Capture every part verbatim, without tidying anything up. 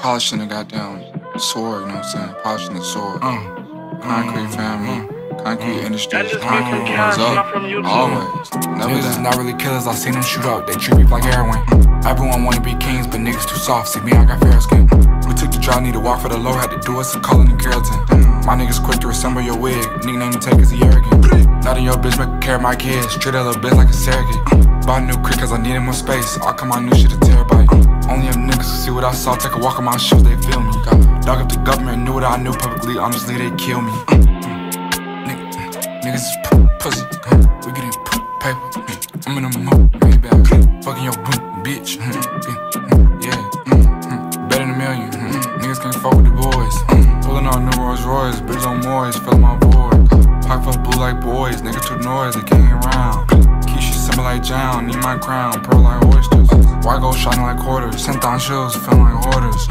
polishing the goddamn sword, you know what I'm saying? Polishing the sword. Uh, concrete family, uh, concrete uh, industries, concrete goes up, always. Never Niggas that. is not really killers, I seen them shoot up, they treat me like heroin. Everyone wanna be kings, but niggas too soft, see me, I got fair skin. We took the drive, need to walk for the low, had to do it, some calling in Carrollton. My niggas quick to resemble your wig, nickname you take cause he arrogant. Not in your bitch, make her carry my kids, treat that little bitch like a surrogate. Bought a new crib cause I needed more space, all come my new shit a terabyte. Only them niggas can see what I saw, take a walk on my shoes, they feel me. Dog up the government, knew what I knew publicly, honestly they kill me. Niggas is pussy, we getting paper. I'm in a mood, maybe I fucking your bitch. Yeah, better than a million. Niggas can't fuck with the boys. Pulling on new Rolls Royce, bitches on Moyes, filling my void. Pocket full blue like boys, niggas too noisy, they can't around. Keisha simple like John, need my crown, pearl like oysters. White gold shining like quarters, sent on shoes, feeling like orders.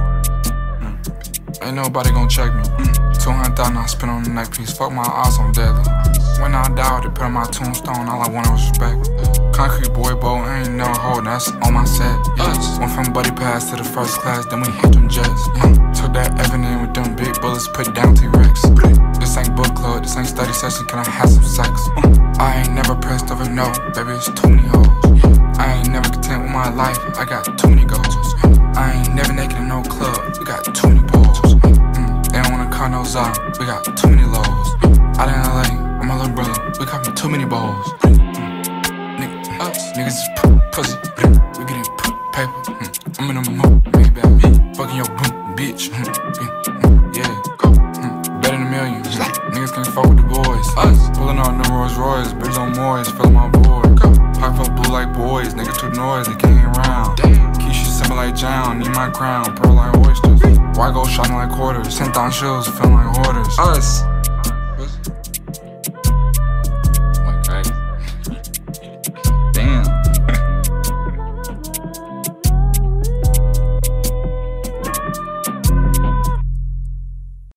Ain't nobody gon' check me. Two hundred thousand I spent on the neck piece. Fuck my eyes on deadly. When I die, they put on my tombstone. All I wanted was respect. Concrete boy, boy, ain't no hold. That's on my set. Yes. Went from buddy pass to the first class, then we hit them jets. Yeah. Took that Evan with them big bullets, put it down T-Rex. This ain't book club, this ain't study session. Can I have some sex? I ain't never pressed over no, baby. It's too many hoes. I ain't never content with my life. I got too many goals. I ain't never naked in no club. We got too many poles. They don't wanna car no Zara, we got too many lows. Out in L A, I'm my little brother, we caught me too many balls. Niggas is pussy, we getting paper. I'm in a mood, maybe I fucking your bitch. Yeah, better than a million. Niggas can't fuck with the boys. Pulling on new Rolls Royce, bitches on Moyes, filling my void. Pocket full blue like boys, niggas too noisy, they can't around. Keisha simple like John, need my crown, pearl like oysters. White gold shining like quarters, sent on shoes, feeling like orders. Us.